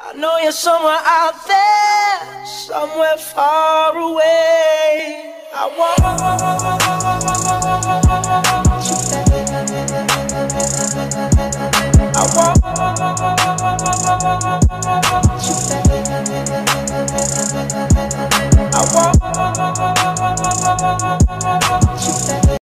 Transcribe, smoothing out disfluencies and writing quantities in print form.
I know you're somewhere out there, somewhere far away. I want